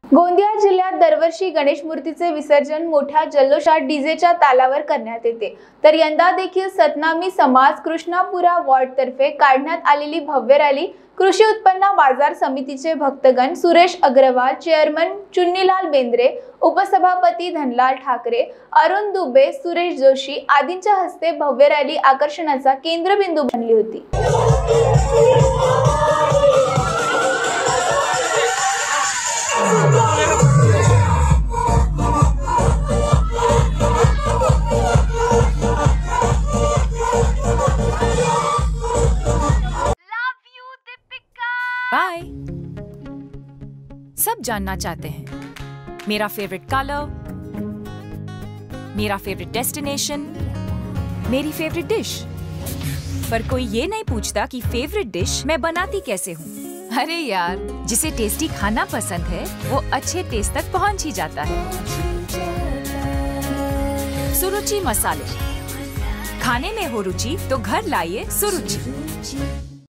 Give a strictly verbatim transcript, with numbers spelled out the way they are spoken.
गोंदिया जिल्ह्यात दरवर्षी गणेश मूर्तीचे विसर्जन मोठ्या जल्लोषात डीजेच्या तालावर करण्यात येते, तर यंदा देखील सतनामी समाज कृष्णापुरा वॉर्ड तर्फे काढण्यात आलेली भव्य रॅली कृषी उत्पन्न बाजार समितीचे भक्तगण सुरेश अग्रवाल, चेअरमन चुन्नीलाल बेंद्रे, उपसभापती धनलाल ठाकरे, अरुण दुबे, सुरेश जोशी आदींच्या हस्ते भव्य रॅली आकर्षणाचा केंद्रबिंदू बनली होती। बाय। सब जानना चाहते हैं मेरा फेवरेट कलर, मेरा फेवरेट डेस्टिनेशन, मेरी फेवरेट डिश, पर कोई ये नहीं पूछता कि फेवरेट डिश मैं बनाती कैसे हूँ। अरे यार, जिसे टेस्टी खाना पसंद है वो अच्छे टेस्ट तक पहुँच ही जाता है। सुरुचि मसाले, खाने में हो रुचि तो घर लाइए सुरुचि।